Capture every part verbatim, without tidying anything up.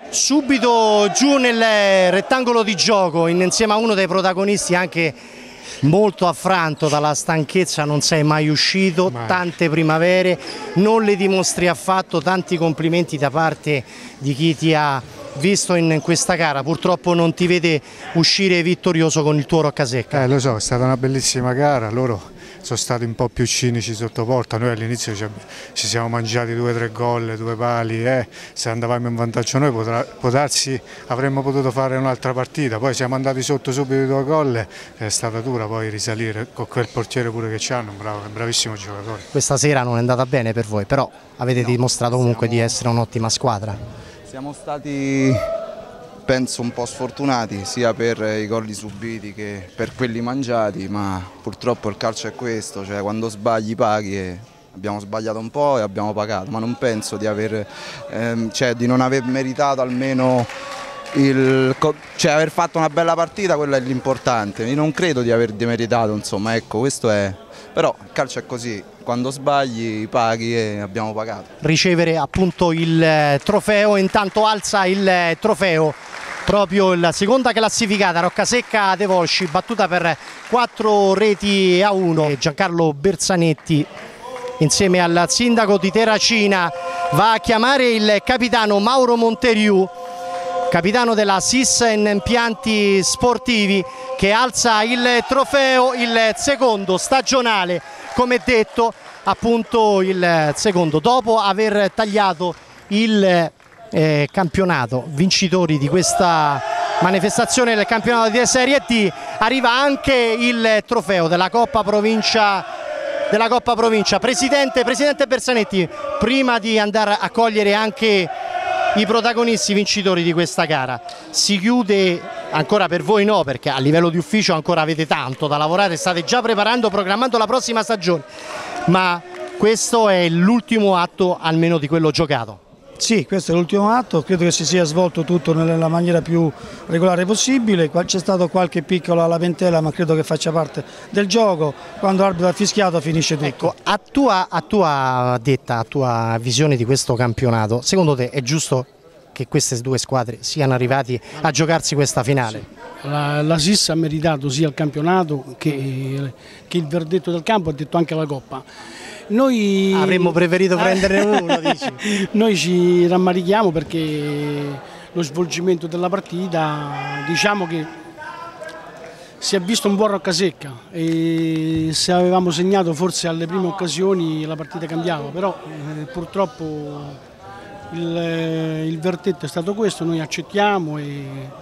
Subito giù nel rettangolo di gioco, insieme a uno dei protagonisti anche molto affranto dalla stanchezza, non sei mai uscito, mai. Tante primavere, non le dimostri affatto, tanti complimenti da parte di chi ti ha visto in questa gara, purtroppo non ti vede uscire vittorioso con il tuo Roccasecca. Eh, lo so, è stata una bellissima gara, loro sono stati un po' più cinici sotto porta, noi all'inizio ci, ci siamo mangiati due o tre gol, due pali, eh. Se andavamo in vantaggio noi potrà, può darsi avremmo potuto fare un'altra partita, poi siamo andati sotto subito i due gol, è stata dura poi risalire con quel portiere pure che c'hanno, un, bravo, un bravissimo giocatore. Questa sera non è andata bene per voi, però avete no, dimostrato comunque siamo... di essere un'ottima squadra. Siamo stati, penso, un po' sfortunati sia per i gol subiti che per quelli mangiati, ma purtroppo il calcio è questo, cioè quando sbagli paghi e abbiamo sbagliato un po' e abbiamo pagato, ma non penso di, aver, ehm, cioè, di non aver meritato almeno il, cioè aver fatto una bella partita, quello è l'importante. Io non credo di aver demeritato, insomma, ecco, questo è, però il calcio è così. Quando sbagli paghi e abbiamo pagato. Ricevere appunto il trofeo, intanto alza il trofeo proprio la seconda classificata Roccasecca De Volsci, battuta per quattro reti a uno. Giancarlo Berzanetti insieme al sindaco di Terracina va a chiamare il capitano Mauro Monteriù, capitano della S I S Impianti Sportivi, che alza il trofeo, il secondo stagionale, come detto, appunto il secondo, dopo aver tagliato il eh, campionato. Vincitori di questa manifestazione del campionato di Serie D, arriva anche il trofeo della Coppa Provincia. Della Coppa Provincia. Presidente, Presidente Berzanetti, prima di andare a cogliere anche i protagonisti vincitori di questa gara, si chiude, ancora per voi no, perché a livello di ufficio ancora avete tanto da lavorare, state già preparando, programmando la prossima stagione, ma questo è l'ultimo atto almeno di quello giocato. Sì, questo è l'ultimo atto, credo che si sia svolto tutto nella maniera più regolare possibile, c'è stato qualche piccola lamentela ma credo che faccia parte del gioco, quando l'arbitro ha fischiato finisce tutto. Ecco, a tua, a tua detta, a tua visione di questo campionato, secondo te è giusto che queste due squadre siano arrivati a giocarsi questa finale? Sì. La, la S I S ha meritato sia il campionato che, che il verdetto del campo, ha detto anche la Coppa. Noi avremmo preferito prenderne uno, dici? Noi ci rammarichiamo perché lo svolgimento della partita, diciamo che si è visto un buon Roccasecca e se avevamo segnato forse alle prime occasioni la partita cambiava, però eh, purtroppo il, il verdetto è stato questo, noi accettiamo e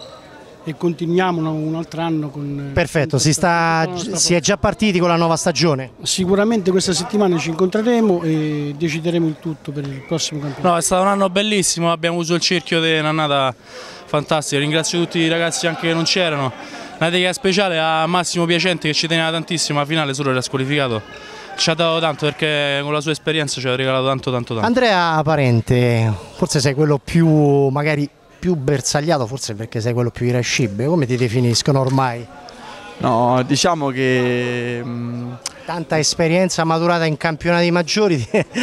e continuiamo un altro anno con... Perfetto, si, sta, si è già partiti con la nuova stagione? Sicuramente questa settimana ci incontreremo e decideremo il tutto per il prossimo campionato. No, è stato un anno bellissimo, abbiamo usato il cerchio di un'annata fantastica, ringrazio tutti i ragazzi anche che non c'erano, una dedica speciale a Massimo Piacente che ci teneva tantissimo, alla finale solo era squalificato. Ci ha dato tanto perché con la sua esperienza ci ha regalato tanto tanto tanto. Andrea Parente, forse sei quello più magari più bersagliato, forse perché sei quello più irascibile, come ti definiscono ormai? No, diciamo che... Mh... Tanta esperienza maturata in campionati maggiori?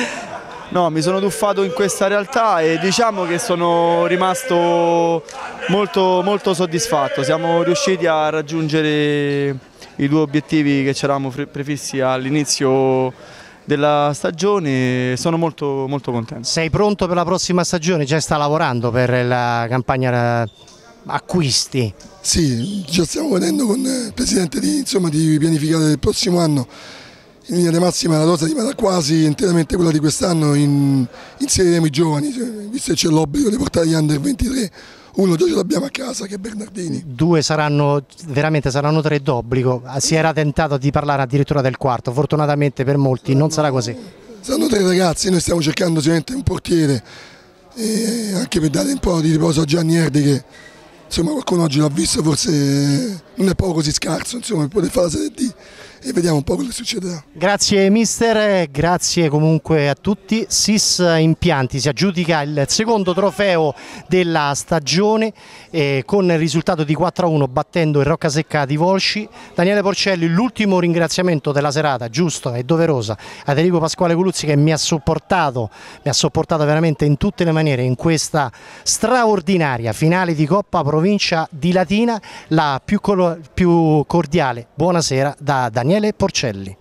No, mi sono tuffato in questa realtà e diciamo che sono rimasto molto, molto soddisfatto, siamo riusciti a raggiungere i due obiettivi che ci eravamo prefissi all'inizio della stagione, sono molto, molto contento. Sei pronto per la prossima stagione? Già sta lavorando per la campagna acquisti? Sì, già stiamo vedendo con il Presidente di, insomma, di pianificare il prossimo anno. In linea di massima la rosa rimarrà quasi interamente quella di quest'anno, in, inseriremo i giovani, visto che c'è l'obbligo di portare gli under ventitré. Uno già ce l'abbiamo a casa, che è Bernardini. Due saranno, veramente saranno tre d'obbligo. Si era tentato di parlare addirittura del quarto, fortunatamente per molti non sarà così. Saranno tre ragazzi, noi stiamo cercando sicuramente un portiere, e anche per dare un po' di riposo a Gianni Erdi che insomma qualcuno oggi l'ha visto, forse non è proprio così scarso insomma, per poter fare la Serie D. e vediamo un po' quello che succederà. Grazie mister, grazie comunque a tutti. S I S Impianti si aggiudica il secondo trofeo della stagione eh, con il risultato di quattro a uno battendo il Roccasecca di Volsci. Daniele Porcelli, l'ultimo ringraziamento della serata, giusto e doverosa, ad Enrico Pasquale Guluzzi che mi ha sopportato, mi ha sopportato veramente in tutte le maniere in questa straordinaria finale di Coppa Provincia di Latina. La più, più cordiale buonasera da Daniele Porcelli.